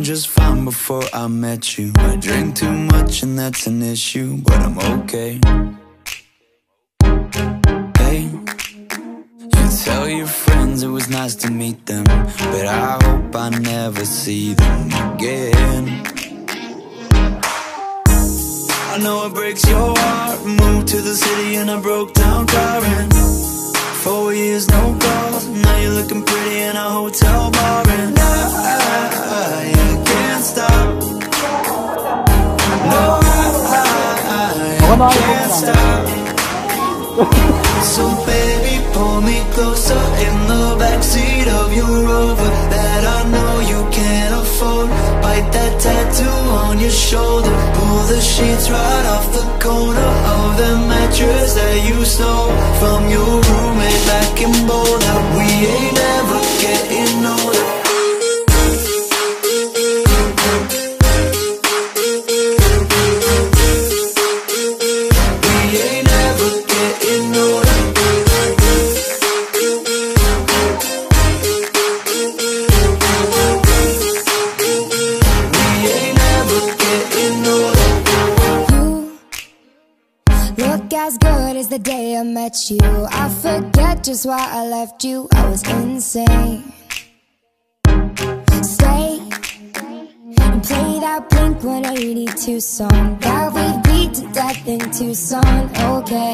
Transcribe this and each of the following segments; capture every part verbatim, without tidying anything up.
doing just fine before I met you. I drink too much and that's an issue, but I'm okay. Hey, you tell your friends it was nice to meet them, but I hope I never see them again. I know it breaks your heart. Moved to the city in a broke down car, and four years no calls. Now you're looking pretty in a hotel bar, and I, I, I can't stop. No, I, I, I can't stop. So baby, pull me closer in the backseat of your Rover that I know you can't afford. Bite that tattoo on your shoulder. Pull the sheets right off the corner of the mattress that you stole from your roommate back in Boulder. We ain't ever getting older. As good as the day I met you, I forget just why I left you. I was insane. Stay and play that Blink one eighty-two song that we beat to death in Tucson. Okay,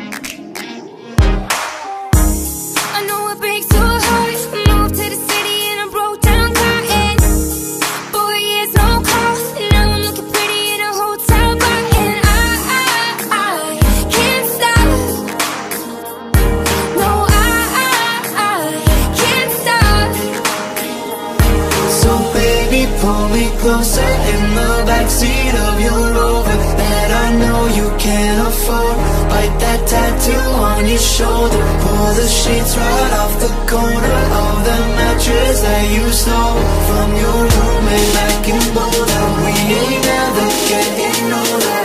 I know it breaks your heart. Moved to the city and I broke down crying. Four years no call. Now I'm looking pretty in a hotel bar, and I, I, I can't stop. No, I, I, I can't stop. So baby, pull me closer in the backseat of your Rover that I know you can't afford. Bite that tattoo on your shoulder. Pull the sheets right off the corner of the mattress that you stole from your roommate back in Boulder. We ain't never getting older.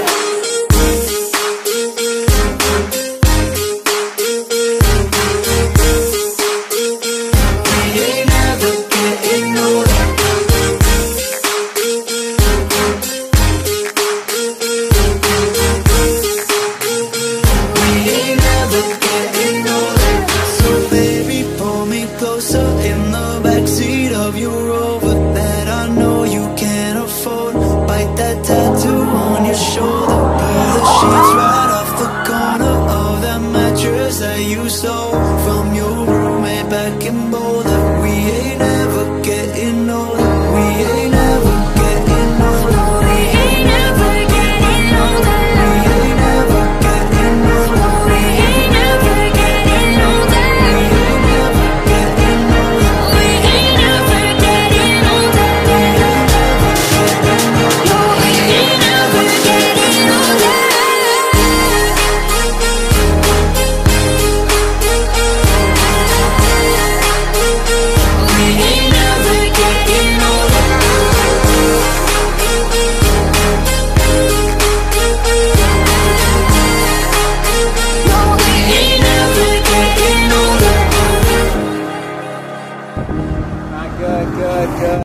You so